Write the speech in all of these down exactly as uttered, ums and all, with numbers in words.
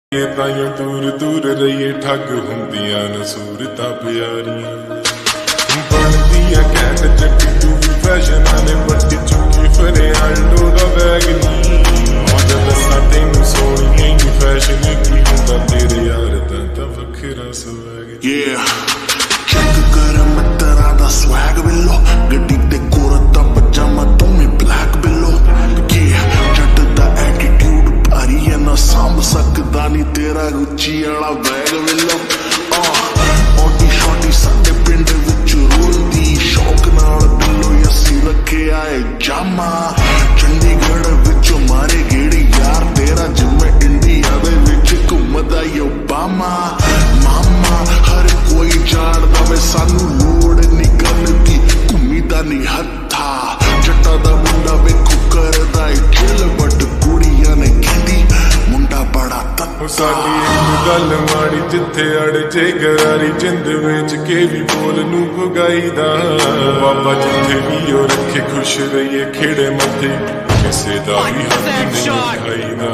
ये ताइयों दूर दूर रहिए ठग हुंदियां न सूरतां प्यारियां बनदियां कैंट जट्टी तू भी फैशन ने बट्टी चुकी फरे आल्डो दा बैग नी मौज दस्सां तैनूं सोहणियां ही फैशन की हुंदा तेरे यार दा तां वखरा स्वैग yeah check कर मित्तरां दा स्वैग बिलो गड्डी ते कोरता पजामा तू में ब्लैक बिलो yeah जट दा एटीट्यूड भारी है ना सांभ सकदा नी तेरा रुचि वाला बैग बिलो ओटी शॉटी साडे पिंड विच रोलदी शौक नाल बिलो असीं रखिया है जामा चंडीगढ़ विच मारे गेड़ी यार तेरा जिम्मे इंडिया दे विच घुमदा ओबामा मामा हर कोई जानदा वे सानू लोड़ नहीं गल दी घुमी दा नहीं हत्था जट्टा दा मुंडा वेखो करदा है चिल बट कुड़ियां ने कहंदी मुंडा बड़ा तत्ता साडी एक गल माड़ी जिथे अड़ जे गरारी जिंद वेच के भी बोल नू भगाईदा बाबा जिथे भी ओ रखे खुश रहिए खेड़े मथे किसे दा भी हक नहीं खाईदा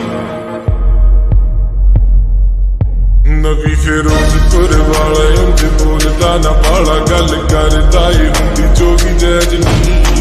नवी फिरोजपुर वाला इंज बोलदा ना बाला गल करदा ही हुंदी जो भी जैज नहीं